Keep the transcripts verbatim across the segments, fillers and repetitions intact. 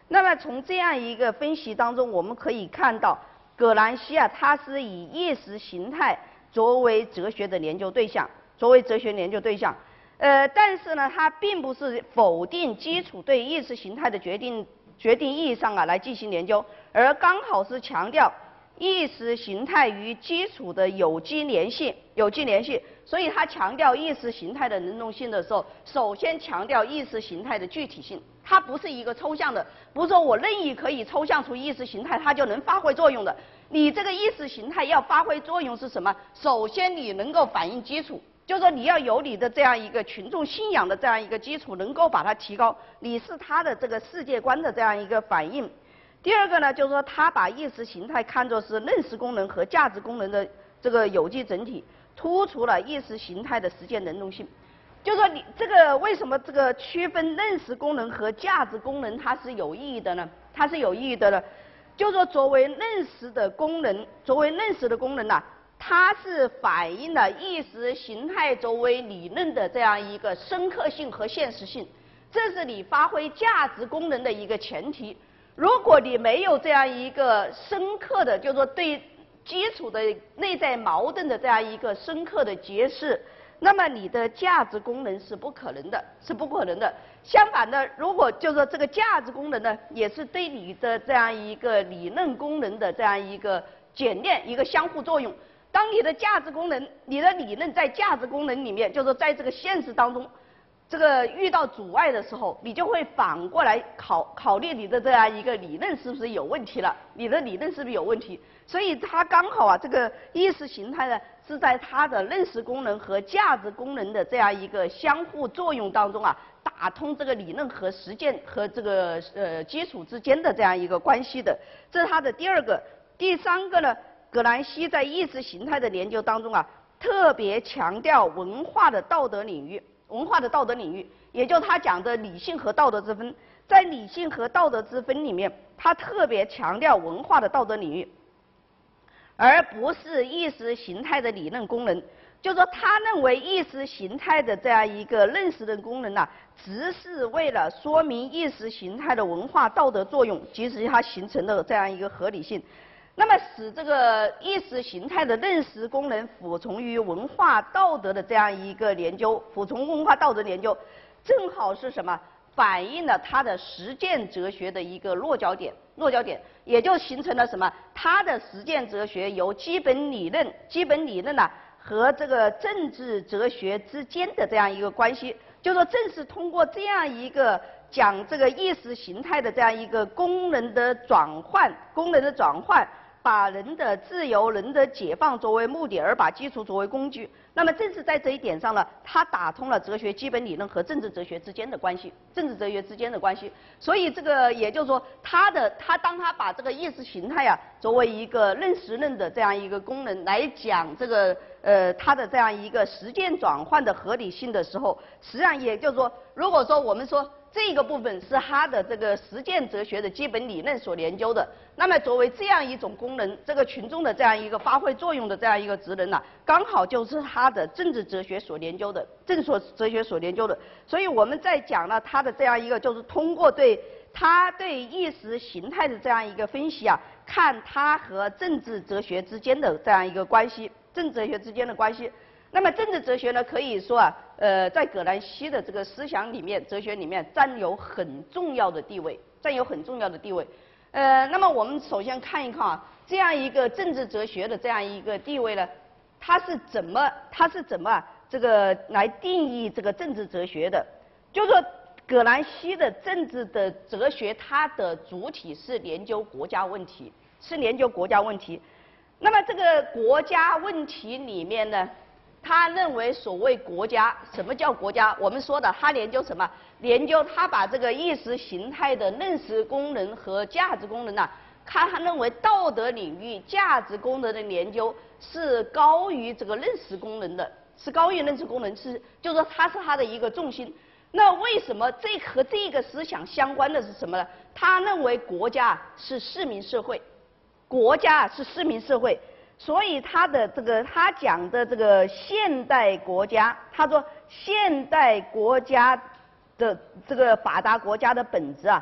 那么从这样一个分析当中，我们可以看到，葛兰西啊，他是以意识形态作为哲学的研究对象，作为哲学研究对象。呃，但是呢，他并不是否定基础对意识形态的决定决定意义上啊来进行研究，而刚好是强调意识形态与基础的有机联系，有机联系。所以他强调意识形态的能动性的时候，首先强调意识形态的具体性，它不是一个抽象的，不是说我任意可以抽象出意识形态，它就能发挥作用的。你这个意识形态要发挥作用是什么？首先你能够反映基础。就是说你要有你的这样一个群众信仰的这样一个基础，能够把它提高，你是他的这个世界观的这样一个反应。第二个呢，就是说他把意识形态看作是认识功能和价值功能的这个有机整体，突出了意识形态的实践能动性。就是说你这个为什么这个区分认识功能和价值功能它是有意义的呢？它是有意义的呢，就是说作为认识的功能，作为认识的功能呐、啊。它是反映了意识形态作为理论的这样一个深刻性和现实性，这是你发挥价值功能的一个前提。如果你没有这样一个深刻的，就是说对基础的内在矛盾的这样一个深刻的揭示，那么你的价值功能是不可能的，是不可能的。相反的，如果就是说这个价值功能呢，也是对你的这样一个理论功能的这样一个检验，一个相互作用。当你的价值功能，你的理论在价值功能里面，就是在这个现实当中，这个遇到阻碍的时候，你就会反过来考考虑你的这样一个理论是不是有问题了，你的理论是不是有问题？所以它刚好啊，这个意识形态呢，是在它的认识功能和价值功能的这样一个相互作用当中啊，打通这个理论和实践和这个呃基础之间的这样一个关系的。这是它的第二个。第三个呢？葛兰西在意识形态的研究当中啊，特别强调文化的道德领域，文化的道德领域，也就是他讲的理性和道德之分。在理性和道德之分里面，他特别强调文化的道德领域，而不是意识形态的理论功能。就是说，他认为意识形态的这样一个认识的功能啊，只是为了说明意识形态的文化道德作用及其它形成的这样一个合理性。那么使这个意识形态的认识功能服从于文化道德的这样一个研究，服从文化道德研究，正好是什么？反映了它的实践哲学的一个落脚点，落脚点，也就形成了什么？它的实践哲学由基本理论、基本理论呢、啊、和这个政治哲学之间的这样一个关系。就说正是通过这样一个讲这个意识形态的这样一个功能的转换，功能的转换。把人的自由、人的解放作为目的，而把基础作为工具。那么正是在这一点上呢，它打通了哲学基本理论和政治哲学之间的关系，政治哲学之间的关系。所以这个也就是说，他的他当他把这个意识形态啊作为一个认识论的这样一个功能来讲这个呃它的这样一个实践转换的合理性的时候，实际上也就是说，如果说我们说。这个部分是他的这个实践哲学的基本理论所研究的。那么作为这样一种功能，这个群众的这样一个发挥作用的这样一个职能呢、啊，刚好就是他的政治哲学所研究的，政治哲学所研究的。所以我们在讲了他的这样一个，就是通过对他对意识形态的这样一个分析啊，看他和政治哲学之间的这样一个关系，政治哲学之间的关系。那么政治哲学呢，可以说啊，呃，在葛兰西的这个思想里面、哲学里面占有很重要的地位，占有很重要的地位。呃，那么我们首先看一看啊，这样一个政治哲学的这样一个地位呢，它是怎么，它是怎么啊，这个来定义这个政治哲学的？就是说，葛兰西的政治的哲学，它的主体是研究国家问题，是研究国家问题。那么这个国家问题里面呢？他认为所谓国家，什么叫国家？我们说的，他研究什么？研究他把这个意识形态的认识功能和价值功能呢、啊，他他认为道德领域价值功能的研究是高于这个认识功能的，是高于认识功能，是就是说它是他的一个重心。那为什么这和这个思想相关的是什么呢？他认为国家是市民社会，国家是市民社会。所以他的这个他讲的这个现代国家，他说现代国家的这个发达国家的本质啊，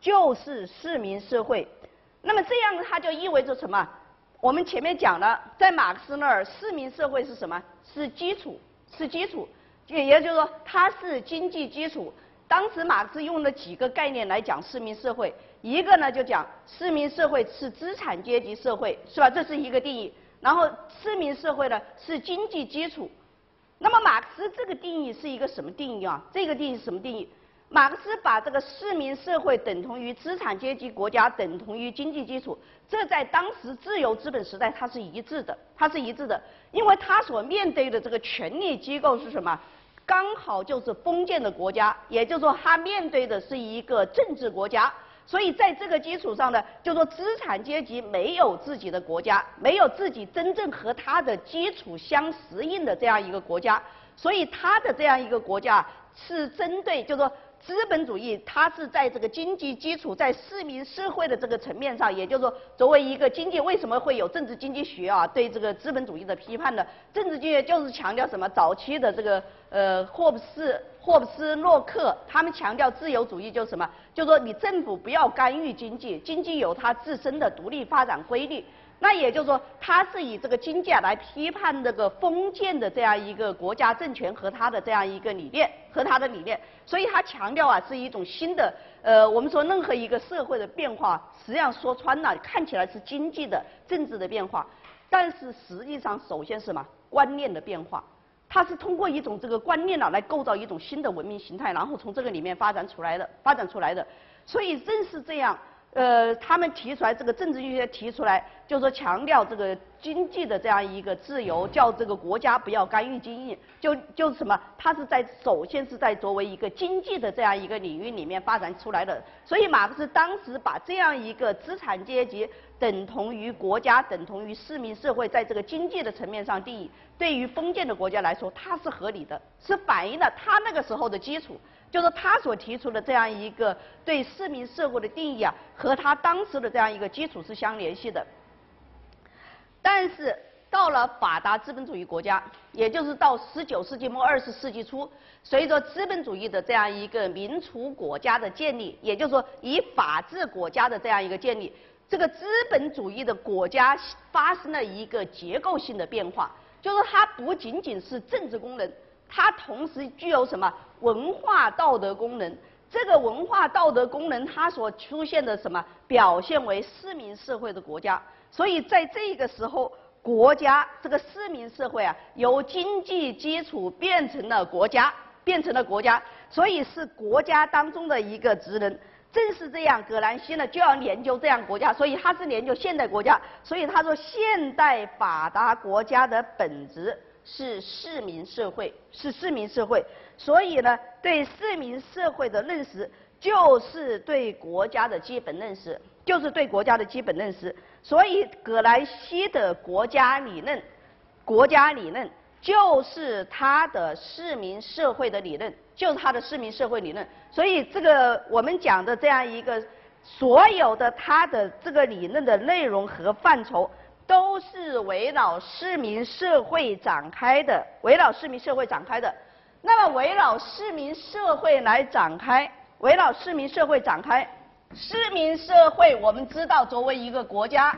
就是市民社会。那么这样它就意味着什么？我们前面讲了，在马克思那儿，市民社会是什么？是基础，是基础，也也就是说它是经济基础。当时马克思用了几个概念来讲市民社会，一个呢就讲市民社会是资产阶级社会，是吧？这是一个定义。然后市民社会呢是经济基础。那么马克思这个定义是一个什么定义啊？这个定义是什么定义？马克思把这个市民社会等同于资产阶级国家等同于经济基础，这在当时自由资本时代它是一致的，它是一致的，因为它所面对的这个权力机构是什么？刚好就是封建的国家，也就是说它面对的是一个政治国家。所以在这个基础上呢，就说资产阶级没有自己的国家，没有自己真正和它的基础相适应的这样一个国家，所以它的这样一个国家是针对，就说资本主义，它是在这个经济基础，在市民社会的这个层面上，也就是说，作为一个经济，为什么会有政治经济学啊对这个资本主义的批判呢？政治经济学就是强调什么？早期的这个呃霍布斯、霍布斯、洛克，他们强调自由主义就是什么？就是说你政府不要干预经济，经济有它自身的独立发展规律。那也就是说，他是以这个经济来批判这个封建的这样一个国家政权和他的这样一个理念和他的理念，所以他强调啊是一种新的呃，我们说任何一个社会的变化，实际上说穿了看起来是经济的、政治的变化，但是实际上首先是什么？观念的变化。它是通过一种这个观念啊来构造一种新的文明形态，然后从这个里面发展出来的，发展出来的。所以正是这样。呃，他们提出来这个政治经济学提出来，就是说强调这个经济的这样一个自由，叫这个国家不要干预经济，就就是什么？它是在首先是在作为一个经济的这样一个领域里面发展出来的。所以马克思当时把这样一个资产阶级等同于国家，等同于市民社会，在这个经济的层面上定义，对于封建的国家来说，它是合理的，是反映了他那个时候的基础。就是他所提出的这样一个对市民社会的定义啊，和他当时的这样一个基础是相联系的。但是到了发达资本主义国家，也就是到十九世纪末二十世纪初，随着资本主义的这样一个民主国家的建立，也就是说以法治国家的这样一个建立，这个资本主义的国家发生了一个结构性的变化，就是它不仅仅是政治功能。它同时具有什么文化道德功能？这个文化道德功能，它所出现的什么表现为市民社会的国家。所以在这个时候，国家这个市民社会啊，由经济基础变成了国家，变成了国家，所以是国家当中的一个职能。正是这样，葛兰西呢就要研究这样国家，所以他是研究现代国家。所以他说，现代发达国家的本质是市民社会，是市民社会。所以呢，对市民社会的认识，就是对国家的基本认识，就是对国家的基本认识。所以，葛兰西的国家理论，国家理论就是他的市民社会的理论，就是他的市民社会理论。所以，这个我们讲的这样一个所有的他的这个理论的内容和范畴，都是围绕市民社会展开的，围绕市民社会展开的。那么围绕市民社会来展开，围绕市民社会展开，市民社会我们知道作为一个国家，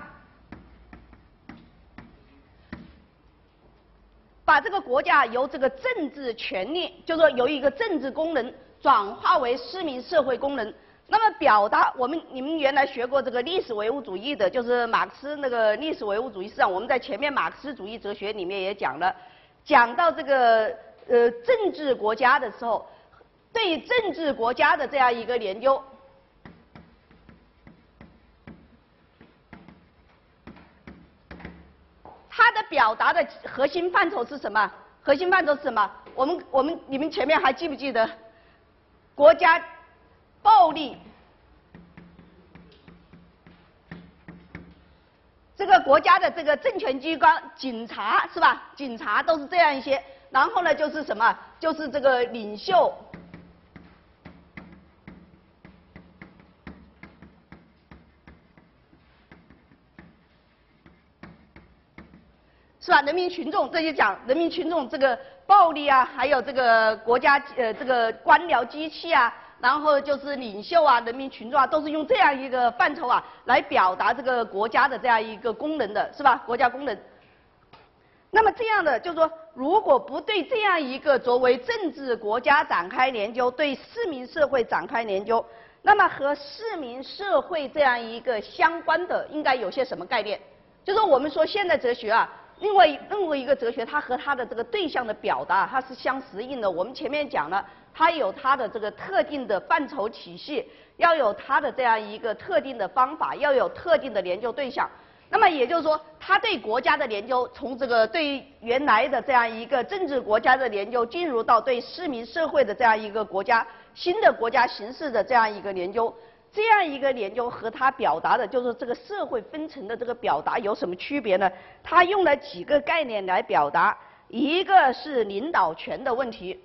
把这个国家由这个政治权力，就是说由一个政治功能转化为市民社会功能。那么表达我们你们原来学过这个历史唯物主义的，就是马克思那个历史唯物主义，实际上我们在前面马克思主义哲学里面也讲了，讲到这个呃政治国家的时候，对政治国家的这样一个研究，它的表达的核心范畴是什么？核心范畴是什么？我们我们你们前面还记不记得国家暴力，这个国家的这个政权机关，警察是吧？警察都是这样一些。然后呢，就是什么？就是这个领袖，是吧？人民群众，这就讲人民群众这个暴力啊，还有这个国家呃这个官僚机器啊。 然后就是领袖啊、人民群众啊，都是用这样一个范畴啊来表达这个国家的这样一个功能的，是吧？国家功能。那么这样的就是说，如果不对这样一个作为政治国家展开研究，对市民社会展开研究，那么和市民社会这样一个相关的，应该有些什么概念？就是我们说现代哲学啊，另外任何一个哲学，它和它的这个对象的表达，它是相适应的。我们前面讲了，它有它的这个特定的范畴体系，要有它的这样一个特定的方法，要有特定的研究对象。那么也就是说，他对国家的研究，从这个对原来的这样一个政治国家的研究，进入到对市民社会的这样一个国家新的国家形式的这样一个研究，这样一个研究和他表达的就是这个社会分层的这个表达有什么区别呢？他用了几个概念来表达，一个是领导权的问题。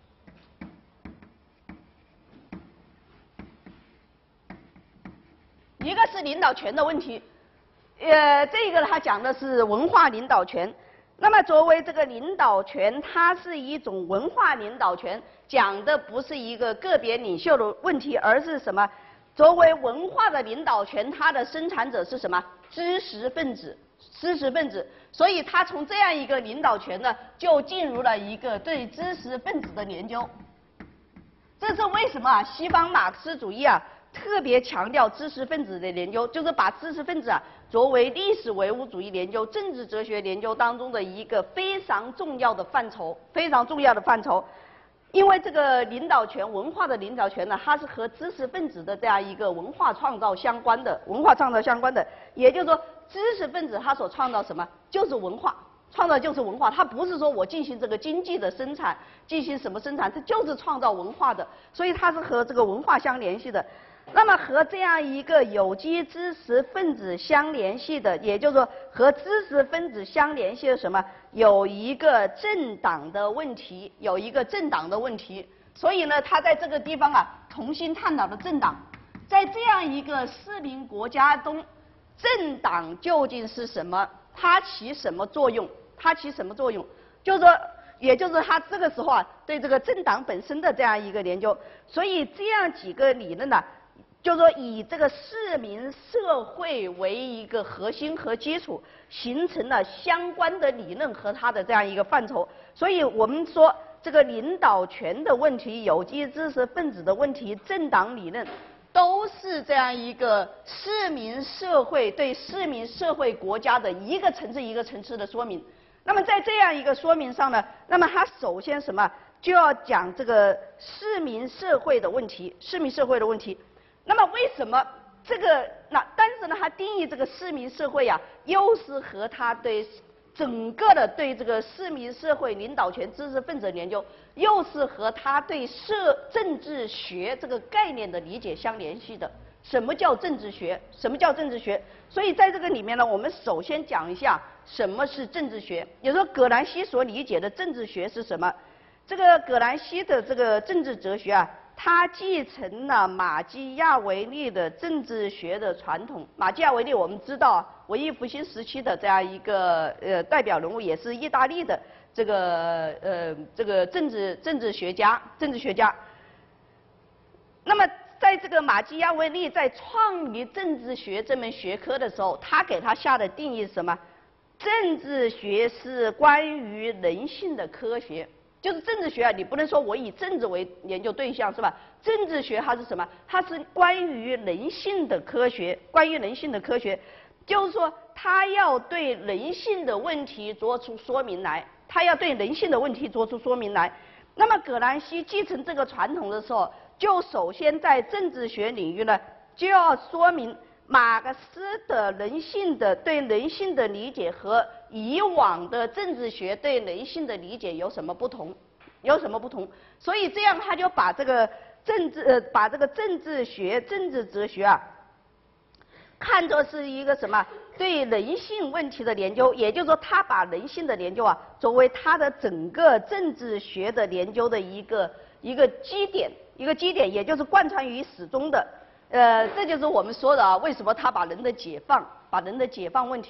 一个是领导权的问题。呃，这个呢，他讲的是文化领导权。那么，作为这个领导权，它是一种文化领导权，讲的不是一个个别领袖的问题，而是什么？作为文化的领导权，它的生产者是什么？知识分子，知识分子。所以，他从这样一个领导权呢，就进入了一个对知识分子的研究。这是为什么啊？西方马克思主义啊，特别强调知识分子的研究，就是把知识分子啊作为历史唯物主义研究、政治哲学研究当中的一个非常重要的范畴，非常重要的范畴。因为这个领导权，文化的领导权呢，它是和知识分子的这样一个文化创造相关的，文化创造相关的。也就是说，知识分子他所创造什么，就是文化。创造就是文化，它不是说我进行这个经济的生产，进行什么生产，它就是创造文化的，所以它是和这个文化相联系的。那么和这样一个有机知识分子相联系的，也就是说和知识分子相联系的什么？有一个政党的问题，有一个政党的问题。所以呢，他在这个地方啊，重新探讨了政党，在这样一个市民国家中，政党究竟是什么？它起什么作用？它起什么作用？就是说，也就是他这个时候啊，对这个政党本身的这样一个研究。所以这样几个理论呢，就是说以这个市民社会为一个核心和基础，形成了相关的理论和它的这样一个范畴。所以我们说这个领导权的问题、有机知识分子的问题、政党理论，都是这样一个市民社会对市民社会国家的一个层次一个层次的说明。那么在这样一个说明上呢，那么它首先什么就要讲这个市民社会的问题，市民社会的问题。那么为什么这个那但是呢，它定义这个市民社会啊，又是和它对整个的对这个市民社会领导权知识分子研究，又是和他对社政治学这个概念的理解相联系的。什么叫政治学？什么叫政治学？所以在这个里面呢，我们首先讲一下什么是政治学。也就是说，葛兰西所理解的政治学是什么？这个葛兰西的这个政治哲学啊，他继承了马基雅维利的政治学的传统。马基雅维利我们知道，文艺复兴时期的这样一个呃代表人物，也是意大利的这个呃这个政治政治学家，政治学家。那么在这个马基雅维利在创立政治学这门学科的时候，他给他下的定义是什么？政治学是关于人性的科学。就是政治学啊，你不能说我以政治为研究对象，是吧？政治学它是什么？它是关于人性的科学，关于人性的科学，就是说它要对人性的问题做出说明来，它要对人性的问题做出说明来。那么葛兰西继承这个传统的时候，就首先在政治学领域呢，就要说明马克思的人性的对人性的理解和以往的政治学对人性的理解有什么不同？有什么不同？所以这样他就把这个政治呃把这个政治学、政治哲学啊，看作是一个什么对人性问题的研究。也就是说，他把人性的研究啊作为他的整个政治学的研究的一个一个基点，一个基点，也就是贯穿于始终的。呃，这就是我们说的啊，为什么他把人的解放，把人的解放问题啊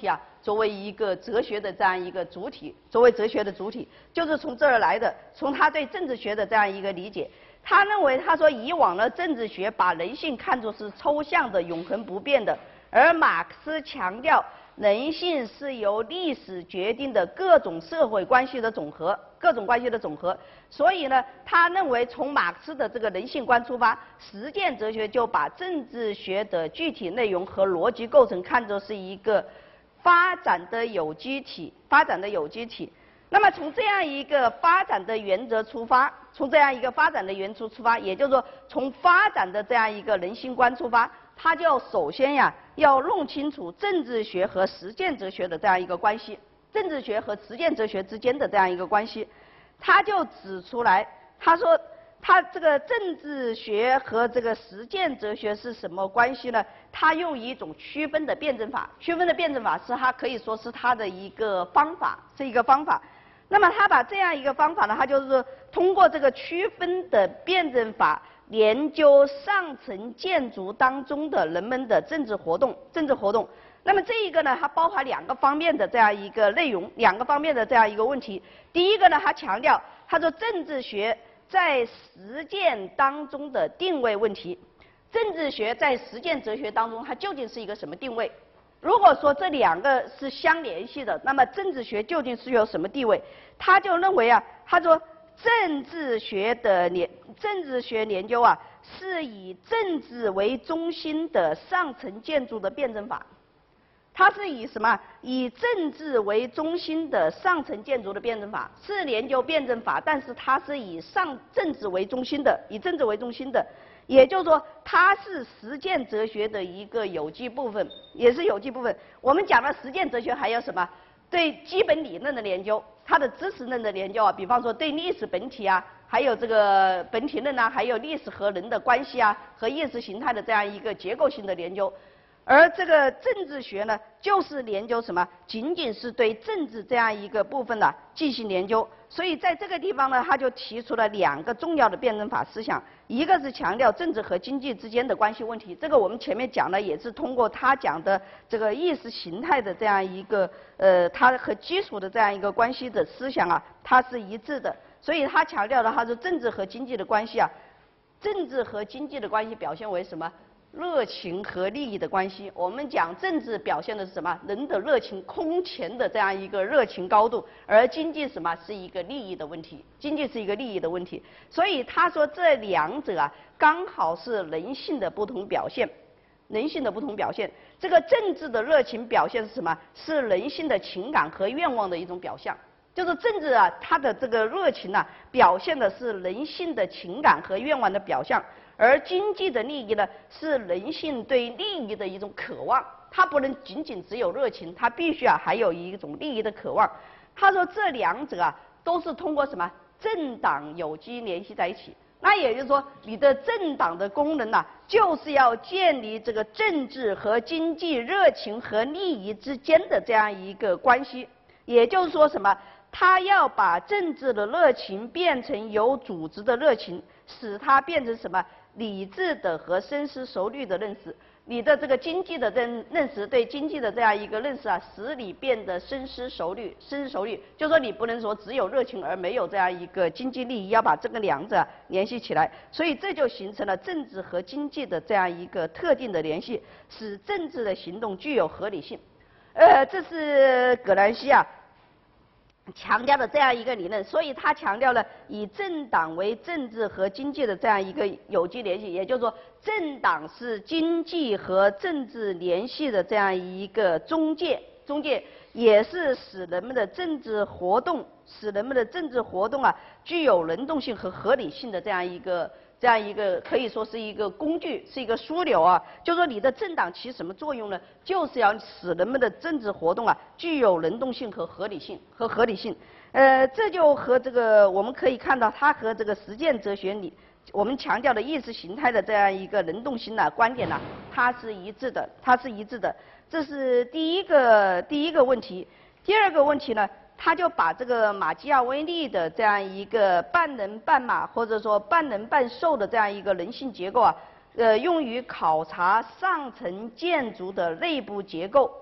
作为一个哲学的这样一个主体，作为哲学的主体，就是从这儿来的。从他对政治学的这样一个理解，他认为他说以往的政治学把人性看作是抽象的、永恒不变的，而马克思强调人性是由历史决定的各种社会关系的总和，各种关系的总和。所以呢，他认为从马克思的这个人性观出发，实践哲学就把政治学的具体内容和逻辑构成看作是一个发展的有机体，发展的有机体。那么从这样一个发展的原则出发，从这样一个发展的原则出发，也就是说从发展的这样一个人性观出发，他就首先呀要弄清楚政治学和实践哲学的这样一个关系，政治学和实践哲学之间的这样一个关系。他就指出来，他说他这个政治学和这个实践哲学是什么关系呢？他用一种区分的辩证法，区分的辩证法是他可以说是他的一个方法，是一个方法。那么他把这样一个方法呢，他就是通过这个区分的辩证法研究上层建筑当中的人们的政治活动，政治活动。那么这一个呢，它包含两个方面的这样一个内容，两个方面的这样一个问题。第一个呢，他强调，他说政治学在实践当中的定位问题，政治学在实践哲学当中它究竟是一个什么定位？如果说这两个是相联系的，那么政治学究竟是有什么地位？他就认为啊，他说政治学的研政治学研究啊，是以政治为中心的上层建筑的辩证法。它是以什么？以政治为中心的上层建筑的辩证法，是研究辩证法，但是它是以上政治为中心的，以政治为中心的，也就是说，它是实践哲学的一个有机部分，也是有机部分。我们讲了实践哲学还有什么？对基本理论的研究，它的知识论的研究啊，比方说对历史本体啊，还有这个本体论啊，还有历史和人的关系啊，和意识形态的这样一个结构性的研究。而这个政治学呢，就是研究什么？仅仅是对政治这样一个部分呢进行研究。所以在这个地方呢，他就提出了两个重要的辩证法思想，一个是强调政治和经济之间的关系问题，这个我们前面讲的也是通过他讲的这个意识形态的这样一个呃，它和基础的这样一个关系的思想啊，它是一致的。所以他强调的，他说政治和经济的关系啊，政治和经济的关系表现为什么？热情和利益的关系。我们讲政治表现的是什么？人的热情空前的这样一个热情高度，而经济什么是一个利益的问题，经济是一个利益的问题。所以他说这两者啊，刚好是人性的不同表现，人性的不同表现。这个政治的热情表现是什么？是人性的情感和愿望的一种表象。就是政治啊，它的这个热情啊，表现的是人性的情感和愿望的表象。而经济的利益呢，是人性对利益的一种渴望，它不能仅仅只有热情，它必须啊还有一种利益的渴望。他说这两者啊都是通过什么政党有机联系在一起。那也就是说，你的政党的功能呢、啊，就是要建立这个政治和经济热情和利益之间的这样一个关系。也就是说什么？他要把政治的热情变成有组织的热情，使它变成什么？理智的和深思熟虑的认识。你的这个经济的认认识，对经济的这样一个认识啊，使你变得深思熟虑，深思熟虑，就说你不能说只有热情而没有这样一个经济利益，要把这个两者联系起来。所以这就形成了政治和经济的这样一个特定的联系，使政治的行动具有合理性。呃，这是葛兰西啊强调的这样一个理论，所以他强调了以政党为政治和经济的这样一个有机联系，也就是说，政党是经济和政治联系的这样一个中介，中介也是使人们的政治活动，使人们的政治活动啊具有能动性和合理性的这样一个。这样一个可以说是一个工具，是一个枢纽啊。就说你的政党起什么作用呢？就是要使人们的政治活动啊具有能动性和合理性和合理性。呃，这就和这个我们可以看到，它和这个实践哲学里我们强调的意识形态的这样一个能动性的观点呢、啊，它是一致的，它是一致的。这是第一个第一个问题。第二个问题呢？他就把这个马基亚维利的这样一个半人半马或者说半人半兽的这样一个人性结构啊，呃，用于考察上层建筑的内部结构。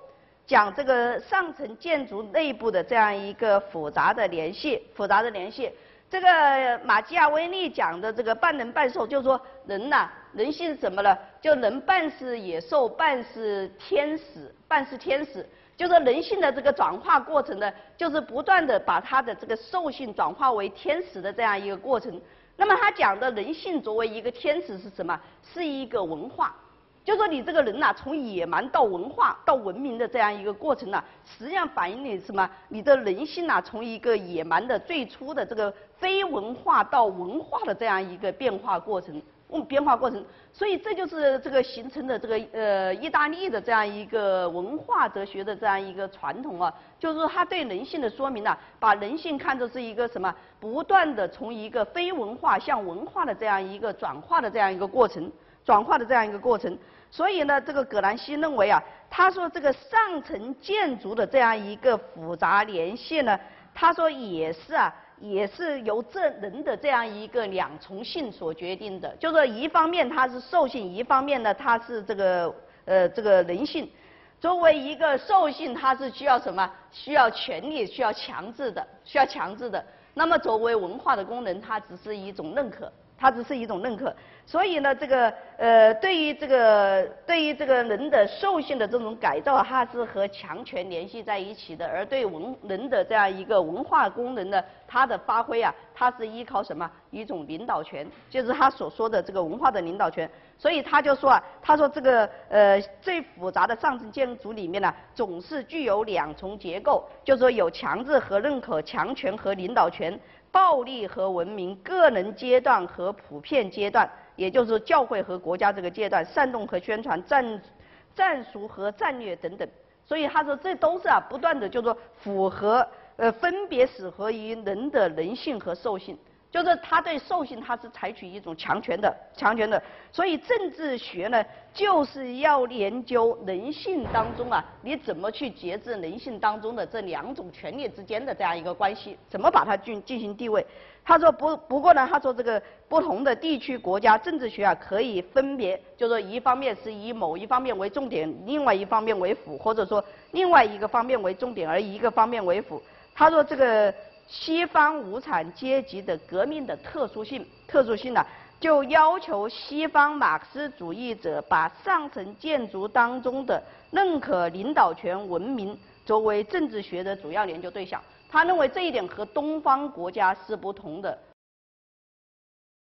讲这个上层建筑内部的这样一个复杂的联系，复杂的联系。这个马基雅维利讲的这个半人半兽，就是说人呐、啊，人性是什么呢？就人半是野兽，半是天使，半是天使。就是人性的这个转化过程呢，就是不断的把它的这个兽性转化为天使的这样一个过程。那么他讲的人性作为一个天使是什么？是一个文化。就说你这个人呐、啊，从野蛮到文化到文明的这样一个过程呢、啊，实际上反映你什么？你的人性呐、啊，从一个野蛮的最初的这个非文化到文化的这样一个变化过程，嗯，变化过程。所以这就是这个形成的这个呃意大利的这样一个文化哲学的这样一个传统啊，就是说他对人性的说明呢、啊，把人性看作是一个什么？不断的从一个非文化向文化的这样一个转化的这样一个过程。转化的这样一个过程，所以呢，这个葛兰西认为啊，他说这个上层建筑的这样一个复杂联系呢，他说也是啊，也是由这人的这样一个两重性所决定的，就是说一方面它是兽性，一方面呢它是这个呃这个人性。作为一个兽性，它是需要什么？需要权力，需要强制的，需要强制的。那么作为文化的功能，它只是一种认可。它只是一种认可，所以呢，这个呃，对于这个对于这个人的兽性的这种改造，它是和强权联系在一起的；而对文人的这样一个文化功能呢，它的发挥啊，它是依靠什么？一种领导权，就是他所说的这个文化的领导权。所以他就说啊，他说这个呃最复杂的上层建筑里面呢，总是具有两重结构，就是说有强制和认可、强权和领导权。暴力和文明、个人阶段和普遍阶段，也就是教会和国家这个阶段，煽动和宣传、战战术和战略等等。所以他说这都是啊，不断的就是说符合呃分别适合于人的人性和兽性。就是他对兽性他是采取一种强权的强权的，所以政治学呢就是要研究人性当中啊，你怎么去节制人性当中的这两种权力之间的这样一个关系，怎么把它进进行地位。他说不不过呢，他说这个不同的地区国家政治学啊可以分别，就是说一方面是以某一方面为重点，另外一方面为辅，或者说另外一个方面为重点而一个方面为辅。他说这个。西方无产阶级的革命的特殊性，特殊性呢、啊，就要求西方马克思主义者把上层建筑当中的认可领导权文明作为政治学的主要研究对象。他认为这一点和东方国家是不同的。